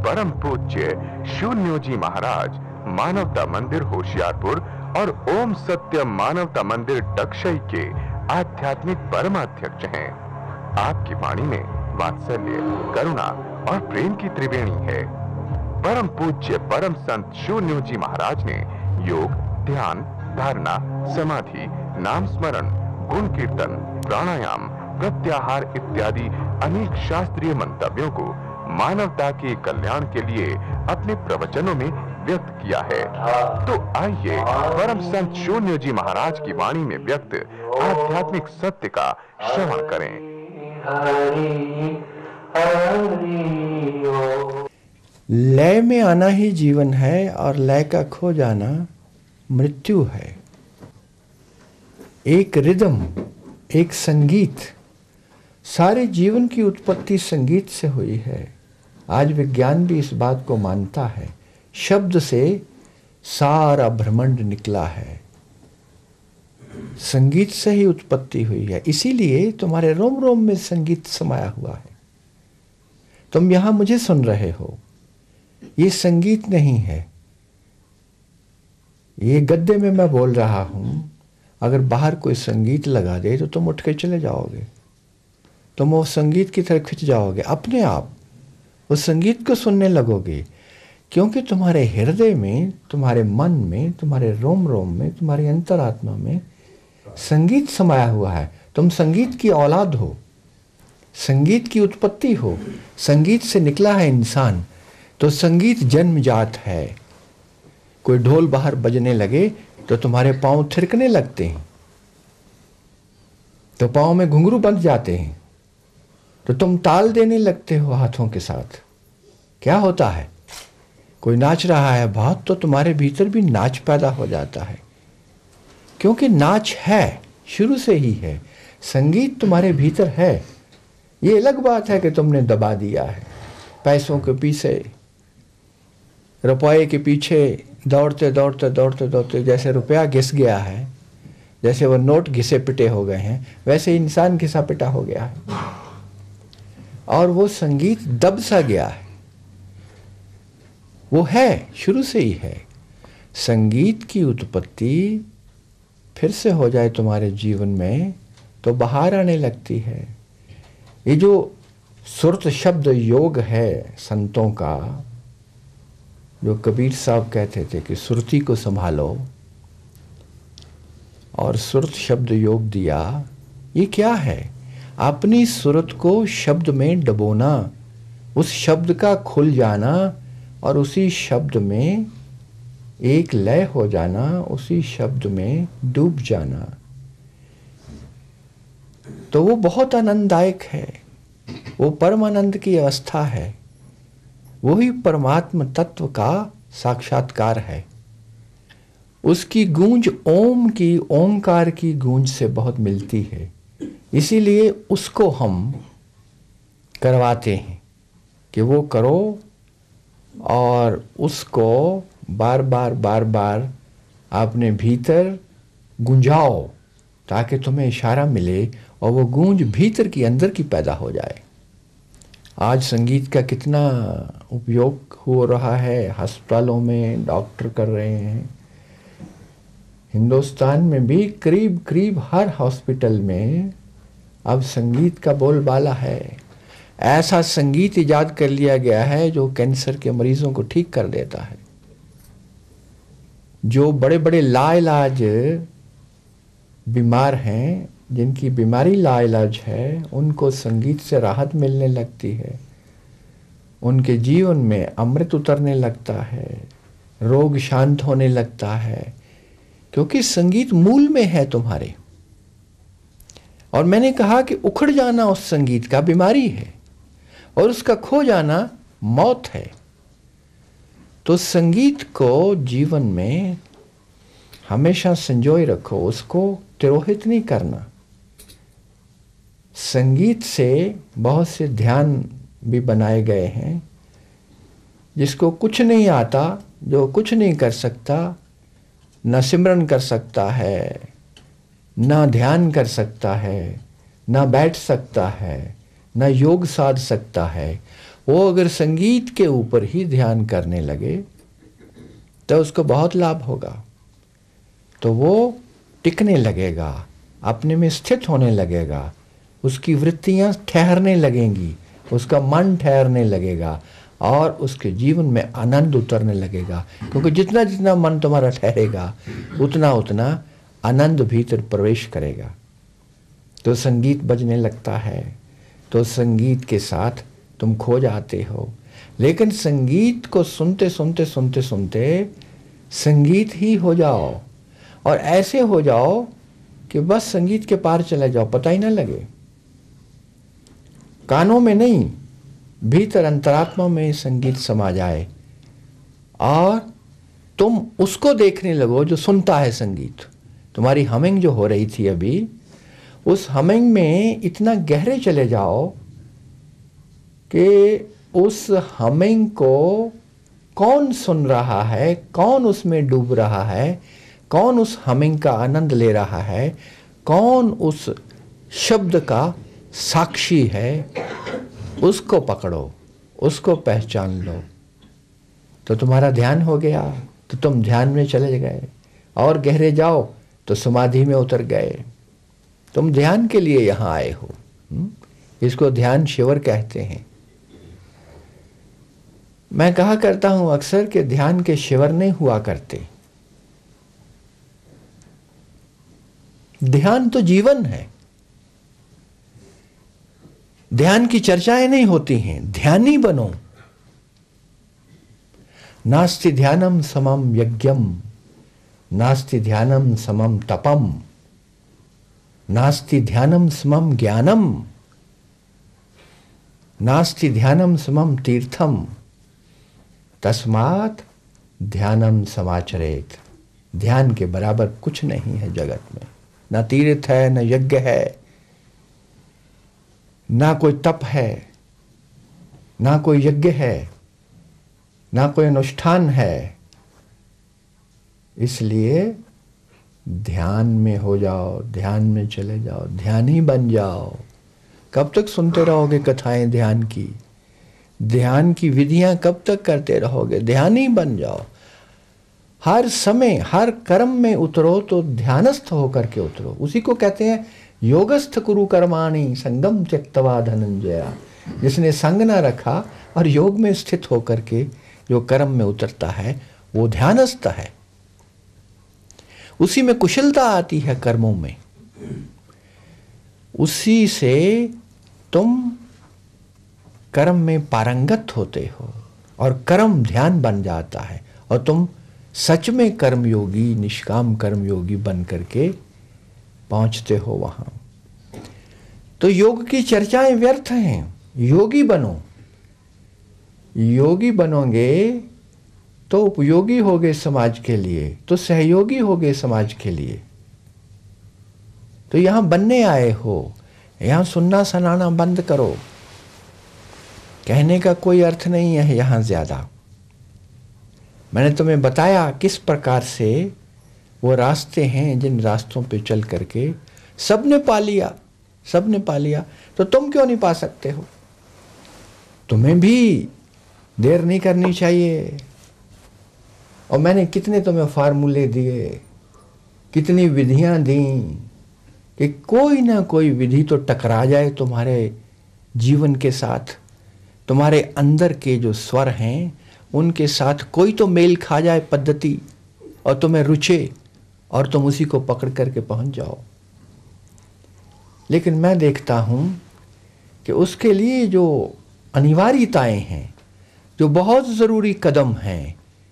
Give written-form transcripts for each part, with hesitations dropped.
परम पूज्य शून्यो जी महाराज मानवता मंदिर होशियारपुर और ओम सत्य मानवता मंदिर डक्षई के आध्यात्मिक परमाध्यक्ष हैं। आपकी वाणी में वात्सल्य, करुणा और प्रेम की त्रिवेणी है। परम पूज्य परम संत शून्यो जी महाराज ने योग, ध्यान, धारणा, समाधि, नाम स्मरण, गुण कीर्तन, प्राणायाम, प्रत्याहार इत्यादि अनेक शास्त्रीय मंतव्यों को मानवता के कल्याण के लिए अपने प्रवचनों में व्यक्त किया है। तो आइए परम संत शून्य जी महाराज की वाणी में व्यक्त आध्यात्मिक सत्य का श्रवण करें। लय में आना ही जीवन है और लय का खो जाना मृत्यु है। एक रिदम, एक संगीत, सारे जीवन की उत्पत्ति संगीत से हुई है। आज विज्ञान भी इस बात को मानता है। शब्द से सारा ब्रह्मांड निकला है, संगीत से ही उत्पत्ति हुई है। इसीलिए तुम्हारे रोम रोम में संगीत समाया हुआ है। तुम यहां मुझे सुन रहे हो, ये संगीत नहीं है। ये गद्दे में मैं बोल रहा हूं, अगर बाहर कोई संगीत लगा दे तो तुम उठ के चले जाओगे, तुम वो संगीत की तरफ खिंच जाओगे, अपने आप उस संगीत को सुनने लगोगे। क्योंकि तुम्हारे हृदय में, तुम्हारे मन में, तुम्हारे रोम रोम में, तुम्हारी अंतरात्मा में संगीत समाया हुआ है। तुम संगीत की औलाद हो, संगीत की उत्पत्ति हो, संगीत से निकला है इंसान। तो संगीत जन्मजात है। कोई ढोल बाहर बजने लगे तो तुम्हारे पांव थिरकने लगते हैं, तो पांव में घुंघरू बंध जाते हैं, तो तुम ताल देने लगते हो हाथों के साथ। क्या होता है? कोई नाच रहा है बहुत, तो तुम्हारे भीतर भी नाच पैदा हो जाता है। क्योंकि नाच है, शुरू से ही है। संगीत तुम्हारे भीतर है। ये अलग बात है कि तुमने दबा दिया है। पैसों के पीछे, रुपये के पीछे दौड़ते दौड़ते दौड़ते दौड़ते जैसे रुपया घिस गया है, जैसे वो नोट घिसे पिटे हो गए हैं, वैसे इंसान घिसा पिटा हो गया है और वो संगीत दब सा गया है। वो है, शुरू से ही है। संगीत की उत्पत्ति फिर से हो जाए तुम्हारे जीवन में तो बाहर आने लगती है। ये जो सुरत शब्द योग है संतों का, जो कबीर साहब कहते थे कि सुरती को संभालो, और सुरत शब्द योग दिया, ये क्या है? अपनी सुरत को शब्द में डबोना, उस शब्द का खुल जाना और उसी शब्द में एक लय हो जाना, उसी शब्द में डूब जाना। तो वो बहुत आनंददायक है। वो परम आनंद की अवस्था है। वही परमात्म तत्व का साक्षात्कार है। उसकी गूंज ओम की, ओंकार की गूंज से बहुत मिलती है। इसीलिए उसको हम करवाते हैं कि वो करो और उसको बार बार अपने भीतर गूंजाओ, ताकि तुम्हें इशारा मिले और वो गूंज भीतर की, अंदर की पैदा हो जाए। आज संगीत का कितना उपयोग हो रहा है, अस्पतालों में डॉक्टर कर रहे हैं। हिंदुस्तान में भी करीब करीब हर हॉस्पिटल में अब संगीत का बोलबाला है। ऐसा संगीत इजाद कर लिया गया है जो कैंसर के मरीजों को ठीक कर देता है। जो बड़े बड़े लाइलाज बीमार हैं, जिनकी बीमारी लाइलाज है, उनको संगीत से राहत मिलने लगती है। उनके जीवन में अमृत उतरने लगता है, रोग शांत होने लगता है, क्योंकि संगीत मूल में है तुम्हारे। और मैंने कहा कि उखड़ जाना उस संगीत का बीमारी है और उसका खो जाना मौत है। तो संगीत को जीवन में हमेशा संजोए रखो, उसको तिरोहित नहीं करना। संगीत से बहुत से ध्यान भी बनाए गए हैं। जिसको कुछ नहीं आता, जो कुछ नहीं कर सकता, न सिमरन कर सकता है, न ध्यान कर सकता है, न बैठ सकता है, न योग साध सकता है, वो अगर संगीत के ऊपर ही ध्यान करने लगे तो उसको बहुत लाभ होगा। तो वो टिकने लगेगा, अपने में स्थित होने लगेगा, उसकी वृत्तियां ठहरने लगेंगी, उसका मन ठहरने लगेगा और उसके जीवन में आनंद उतरने लगेगा। क्योंकि जितना जितना मन तुम्हारा ठहरेगा उतना उतना आनंद भीतर प्रवेश करेगा। तो संगीत बजने लगता है तो संगीत के साथ तुम खो जाते हो। लेकिन संगीत को सुनते सुनते सुनते सुनते संगीत ही हो जाओ, और ऐसे हो जाओ कि बस संगीत के पार चले जाओ, पता ही ना लगे। कानों में नहीं, भीतर अंतरात्मा में संगीत समा जाए और तुम उसको देखने लगो जो सुनता है संगीत। तुम्हारी हमिंग जो हो रही थी अभी, उस हमिंग में इतना गहरे चले जाओ कि उस हमिंग को कौन सुन रहा है, कौन उसमें डूब रहा है, कौन उस हमिंग का आनंद ले रहा है, कौन उस शब्द का साक्षी है, उसको पकड़ो, उसको पहचान लो। तो तुम्हारा ध्यान हो गया, तो तुम ध्यान में चले गए, और गहरे जाओ तो समाधि में उतर गए। तुम ध्यान के लिए यहां आए हो। इसको ध्यान शिविर कहते हैं। मैं कहा करता हूं अक्सर कि ध्यान के शिविर नहीं हुआ करते। ध्यान तो जीवन है। ध्यान की चर्चाएं नहीं होती हैं। ध्यानी बनो। नास्ति ध्यानम समम यज्ञम, नास्ति ध्यानम समम तपम, नास्ति ध्यानम समम ज्ञानम, नास्ति ध्यानम समम तीर्थम, तस्मात् ध्यानम समाचरेत। ध्यान के बराबर कुछ नहीं है जगत में। ना तीर्थ है, न यज्ञ है, ना कोई तप है, ना कोई यज्ञ है, ना कोई अनुष्ठान है। इसलिए ध्यान में हो जाओ, ध्यान में चले जाओ, ध्यानी बन जाओ। कब तक सुनते रहोगे कथाएं ध्यान की? ध्यान की विधियां कब तक करते रहोगे? ध्यानी बन जाओ। हर समय हर कर्म में उतरो तो ध्यानस्थ होकर के उतरो। उसी को कहते हैं योगस्थ कुरु कर्माणि संगम त्यक्त्वा धनंजया। जिसने संग न रखा और योग में स्थित होकर के जो कर्म में उतरता है वो ध्यानस्थ है। उसी में कुशलता आती है कर्मों में। उसी से तुम कर्म में पारंगत होते हो और कर्म ध्यान बन जाता है और तुम सच में कर्मयोगी, निष्काम कर्मयोगी बन करके पहुंचते हो वहां। तो योग की चर्चाएं व्यर्थ हैं। योगी बनो। योगी बनोगे तो उपयोगी होगे समाज के लिए, तो सहयोगी होगे समाज के लिए। तो यहां बनने आए हो, यहां सुनना सुनाना बंद करो। कहने का कोई अर्थ नहीं है यहां ज्यादा। मैंने तुम्हें बताया किस प्रकार से वो रास्ते हैं जिन रास्तों पे चल करके सबने पा लिया, सबने पा लिया। तो तुम क्यों नहीं पा सकते हो? तुम्हें भी देर नहीं करनी चाहिए। और मैंने कितने तुम्हें फार्मूले दिए, कितनी विधियां दी कि कोई ना कोई विधि तो टकरा जाए तुम्हारे जीवन के साथ। तुम्हारे अंदर के जो स्वर हैं उनके साथ कोई तो मेल खा जाए पद्धति और तुम्हें रुचे और तुम उसी को पकड़ करके पहुंच जाओ। लेकिन मैं देखता हूं कि उसके लिए जो अनिवार्यताएं हैं, जो बहुत जरूरी कदम हैं,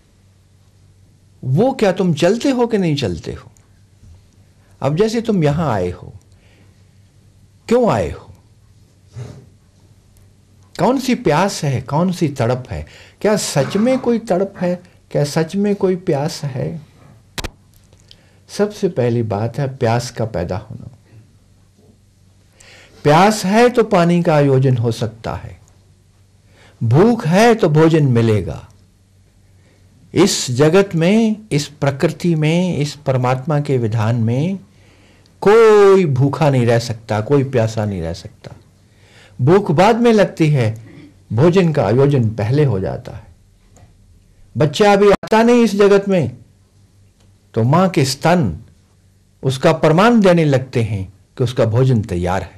वो क्या तुम चलते हो कि नहीं चलते हो? अब जैसे तुम यहां आए हो, क्यों आए हो? कौन सी प्यास है, कौन सी तड़प है? क्या सच में कोई तड़प है? क्या सच में कोई प्यास है? सबसे पहली बात है प्यास का पैदा होना। प्यास है तो पानी का आयोजन हो सकता है, भूख है तो भोजन मिलेगा। इस जगत में, इस प्रकृति में, इस परमात्मा के विधान में कोई भूखा नहीं रह सकता, कोई प्यासा नहीं रह सकता। भूख बाद में लगती है भोजन का आयोजन पहले हो जाता है। बच्चा अभी आता नहीं इस जगत में, तो मां के स्तन उसका प्रमाण देने लगते हैं कि उसका भोजन तैयार है।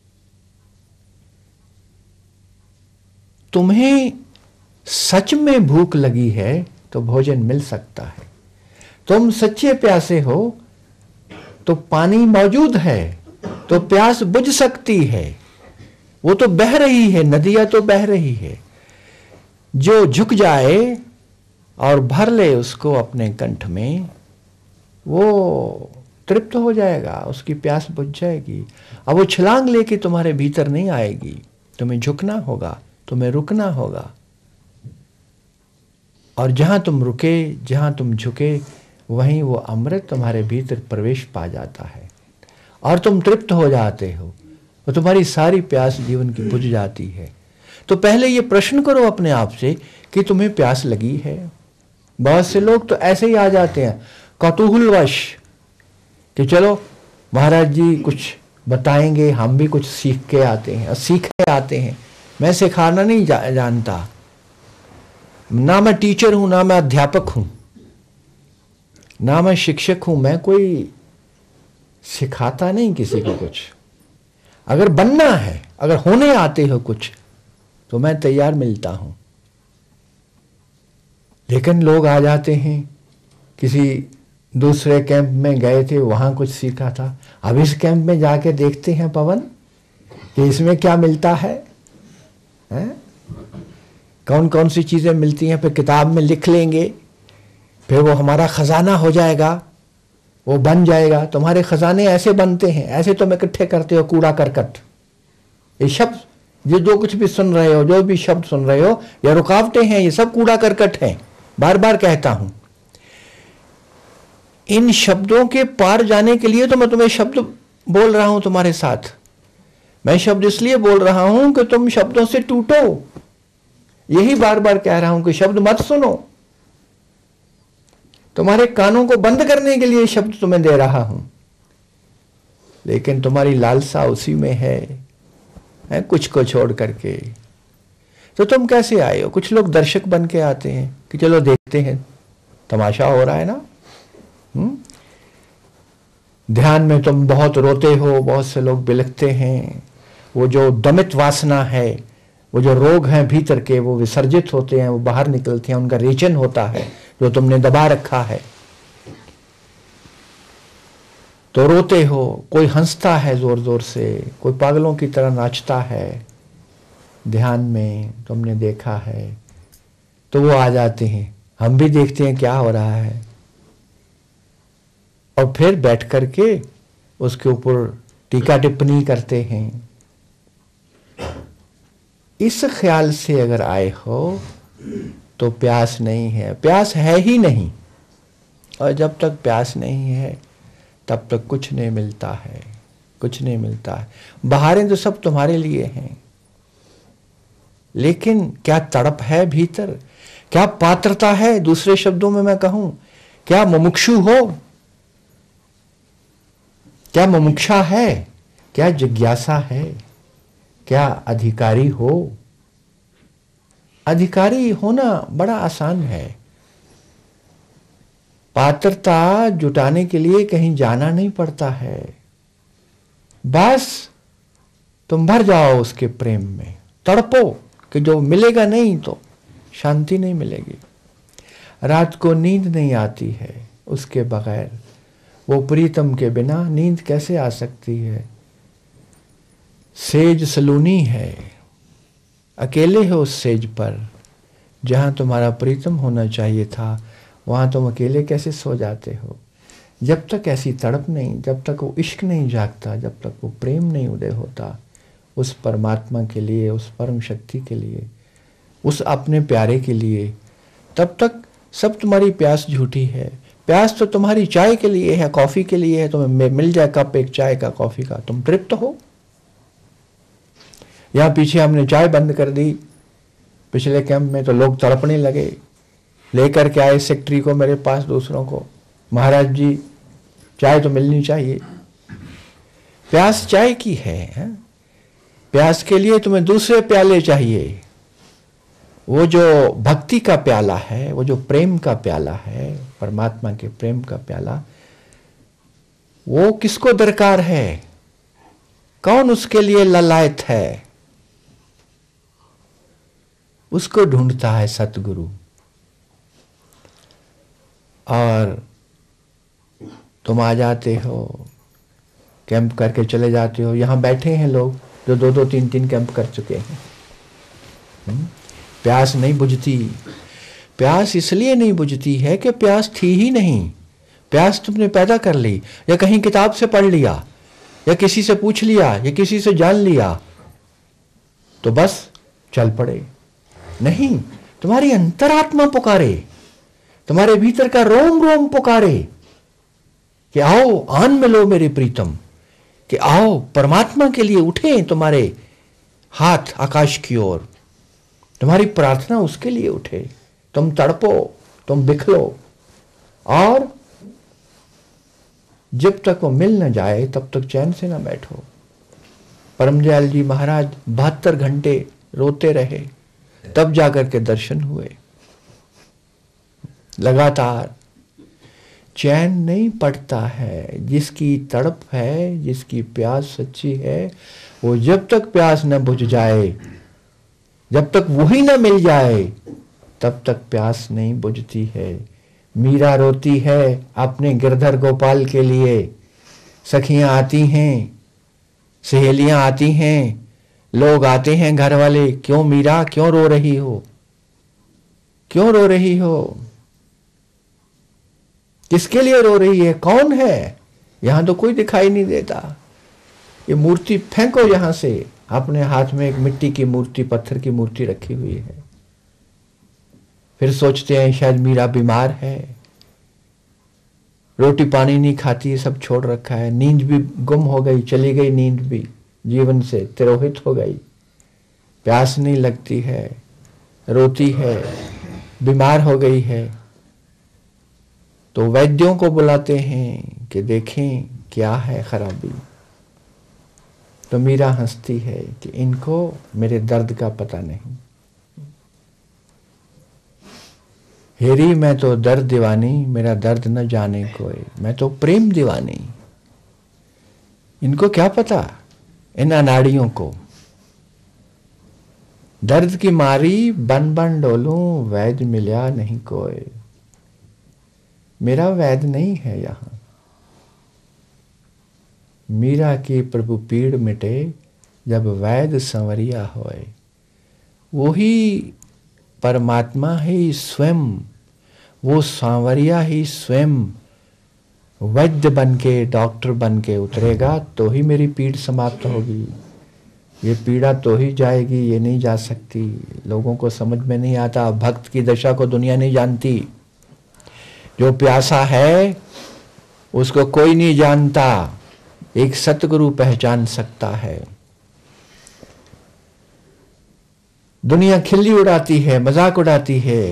तुम्हें सच में भूख लगी है तो भोजन मिल सकता है। तुम सच्चे प्यासे हो तो पानी मौजूद है, तो प्यास बुझ सकती है। वो तो बह रही है, नदियां तो बह रही है। जो झुक जाए और भर ले उसको अपने कंठ में, वो तृप्त हो जाएगा, उसकी प्यास बुझ जाएगी। अब वो छलांग लेके तुम्हारे भीतर नहीं आएगी, तुम्हें झुकना होगा, तुम्हें रुकना होगा। और जहां तुम रुके, जहां तुम झुके, वहीं वो अमृत तुम्हारे भीतर प्रवेश पा जाता है और तुम तृप्त हो जाते हो, और तुम्हारी सारी प्यास जीवन की बुझ जाती है। तो पहले ये प्रश्न करो अपने आप से कि तुम्हें प्यास लगी है। बहुत से लोग तो ऐसे ही आ जाते हैं कौतूहलवश कि चलो महाराज जी कुछ बताएंगे, हम भी कुछ सीख के आते हैं। और सीख के आते हैं, मैं सिखाना नहीं जानता, ना मैं टीचर हूं, ना मैं अध्यापक हूं, ना मैं शिक्षक हूं, मैं कोई सिखाता नहीं किसी को कुछ। अगर बनना है, अगर होने आते हो कुछ, तो मैं तैयार मिलता हूं। लेकिन लोग आ जाते हैं, किसी दूसरे कैंप में गए थे, वहां कुछ सीखा था, अब इस कैंप में जाके देखते हैं पवन कि इसमें क्या मिलता है? कौन कौन सी चीजें मिलती हैं, फिर किताब में लिख लेंगे, फिर वो हमारा खजाना हो जाएगा, वो बन जाएगा। तुम्हारे खजाने ऐसे बनते हैं, ऐसे तुम इकट्ठे करते हो कूड़ा करकट। ये शब्द, ये जो कुछ भी सुन रहे हो, जो भी शब्द सुन रहे हो, ये रुकावटें हैं, ये सब कूड़ा करकट हैं। बार बार कहता हूं, इन शब्दों के पार जाने के लिए तो मैं तुम्हें शब्द बोल रहा हूं तुम्हारे साथ। मैं शब्द इसलिए बोल रहा हूं कि तुम शब्दों से टूटो। यही बार बार कह रहा हूं कि शब्द मत सुनो। तुम्हारे कानों को बंद करने के लिए शब्द तुम्हें दे रहा हूं, लेकिन तुम्हारी लालसा उसी में है कुछ को छोड़ करके। तो तुम कैसे आए हो? कुछ लोग दर्शक बन के आते हैं कि चलो देखते हैं, तमाशा हो रहा है ना। ध्यान में तुम बहुत रोते हो, बहुत से लोग बिलखते हैं। वो जो दमित वासना है, वो जो रोग हैं भीतर के, वो विसर्जित होते हैं, वो बाहर निकलते हैं, उनका रेचन होता है जो तुमने दबा रखा है। तो रोते हो, कोई हंसता है जोर जोर से, कोई पागलों की तरह नाचता है ध्यान में, तुमने देखा है। तो वो आ जाते हैं, हम भी देखते हैं क्या हो रहा है, और फिर बैठ करके उसके ऊपर टीका टिप्पणी करते हैं। इस ख्याल से अगर आए हो तो प्यास नहीं है, प्यास है ही नहीं। और जब तक प्यास नहीं है तब तक कुछ नहीं मिलता है, कुछ नहीं मिलता है। बाहरें तो सब तुम्हारे लिए हैं, लेकिन क्या तड़प है भीतर? क्या पात्रता है? दूसरे शब्दों में मैं कहूं, क्या मुमुक्षु हो? क्या मुमुक्षा है? क्या जिज्ञासा है? क्या अधिकारी हो? अधिकारी होना बड़ा आसान है। पात्रता जुटाने के लिए कहीं जाना नहीं पड़ता है, बस तुम भर जाओ उसके प्रेम में, तड़पो कि जो मिलेगा नहीं तो शांति नहीं मिलेगी। रात को नींद नहीं आती है उसके बगैर, वो प्रीतम के बिना नींद कैसे आ सकती है? सेज सलूनी है, अकेले हो उस सेज पर, जहां तुम्हारा प्रीतम होना चाहिए था वहां तुम अकेले कैसे सो जाते हो? जब तक ऐसी तड़प नहीं, जब तक वो इश्क नहीं जागता, जब तक वो प्रेम नहीं उदय होता उस परमात्मा के लिए, उस परम शक्ति के लिए, उस अपने प्यारे के लिए, तब तक सब तुम्हारी प्यास झूठी है। प्यास तो तुम्हारी चाय के लिए है, कॉफी के लिए है। तुम्हें मिल जाए कप एक चाय का, कॉफी का, तुम तृप्त हो। यहां पीछे हमने चाय बंद कर दी, पिछले कैंप में तो लोग तड़पने लगे, लेकर के आए सेक्रेटरी को मेरे पास, दूसरों को, महाराज जी चाय तो मिलनी चाहिए। प्यास चाय की है? प्यास के लिए तुम्हें दूसरे प्याले चाहिए, वो जो भक्ति का प्याला है, वो जो प्रेम का प्याला है, परमात्मा के प्रेम का प्याला, वो किसको दरकार है? कौन उसके लिए ललायत है? उसको ढूंढता है सतगुरु। और तुम आ जाते हो, कैंप करके चले जाते हो। यहां बैठे हैं लोग जो 2-2, 3-3 कैंप कर चुके हैं। प्यास नहीं बुझती। प्यास इसलिए नहीं बुझती है कि प्यास थी ही नहीं। प्यास तुमने पैदा कर ली, या कहीं किताब से पढ़ लिया, या किसी से पूछ लिया, या किसी से जान लिया, तो बस चल पड़े। नहीं, तुम्हारी अंतरात्मा पुकारे, तुम्हारे भीतर का रोम रोम पुकारे कि आओ आन मिलो मेरे प्रीतम, कि आओ परमात्मा के लिए उठे तुम्हारे हाथ आकाश की ओर, तुम्हारी प्रार्थना उसके लिए उठे। तुम तड़पो, तुम बिखलो, और जब तक वो मिल न जाए तब तक चैन से न बैठो। परमदयाल जी महाराज 72 घंटे रोते रहे, तब जाकर के दर्शन हुए। लगातार चैन नहीं पड़ता है। जिसकी तड़प है, जिसकी प्यास सच्ची है, वो जब तक प्यास न बुझ जाए, जब तक वही न मिल जाए, तब तक प्यास नहीं बुझती है। मीरा रोती है अपने गिरधर गोपाल के लिए। सखियां आती हैं, सहेलियां आती हैं, लोग आते हैं घर वाले, क्यों मीरा, क्यों रो रही हो, क्यों रो रही हो, किसके लिए रो रही है, कौन है? यहां तो कोई दिखाई नहीं देता। ये मूर्ति फेंको यहां से। अपने हाथ में एक मिट्टी की मूर्ति, पत्थर की मूर्ति रखी हुई है। फिर सोचते हैं शायद मीरा बीमार है, रोटी पानी नहीं खाती, सब छोड़ रखा है, नींद भी गुम हो गई, चली गई नींद भी, जीवन से तिरोहित हो गई, प्यास नहीं लगती है, रोती है, बीमार हो गई है। तो वैद्यों को बुलाते हैं कि देखें क्या है खराबी। तो मीरा हंसती है कि इनको मेरे दर्द का पता नहीं। हेरी मैं तो दर्द दीवानी, मेरा दर्द न जाने कोई, मैं तो प्रेम दीवानी। इनको क्या पता, इन अनाड़ियों को। दर्द की मारी बन बन डोलूं, वैद्य मिला नहीं कोई। मेरा वैद्य नहीं है यहां। मीरा की प्रभु पीड़ मिटे, जब वैद्य संवरिया होए। वही परमात्मा ही स्वयं, वो सांवरिया ही स्वयं वैद्य बन के, डॉक्टर बन के उतरेगा, तो ही मेरी पीड़ समाप्त होगी। ये पीड़ा तो ही जाएगी, ये नहीं जा सकती। लोगों को समझ में नहीं आता। भक्त की दशा को दुनिया नहीं जानती। जो प्यासा है उसको कोई नहीं जानता, एक सतगुरु पहचान सकता है। दुनिया खिल्ली उड़ाती है, मजाक उड़ाती है।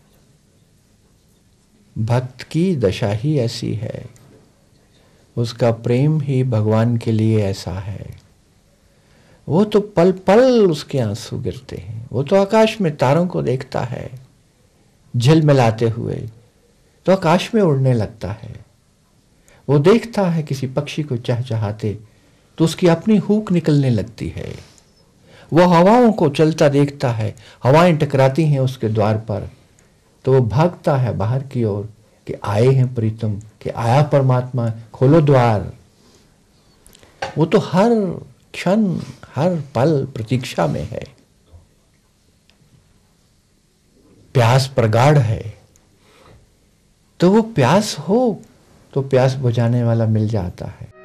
भक्त की दशा ही ऐसी है, उसका प्रेम ही भगवान के लिए ऐसा है। वो तो पल पल उसके आंसू गिरते हैं। वो तो आकाश में तारों को देखता है झिलमिलाते हुए, तो आकाश में उड़ने लगता है। वो देखता है किसी पक्षी को चहचहाते, तो उसकी अपनी हूक निकलने लगती है। वो हवाओं को चलता देखता है, हवाएं टकराती हैं उसके द्वार पर, तो वो भागता है बाहर की ओर कि आए हैं प्रीतम, कि आया परमात्मा, खोलो द्वार। वो तो हर क्षण, हर पल प्रतीक्षा में है। प्यास प्रगाढ़ है, तो वो प्यास हो तो प्यास बुझाने वाला मिल जाता है।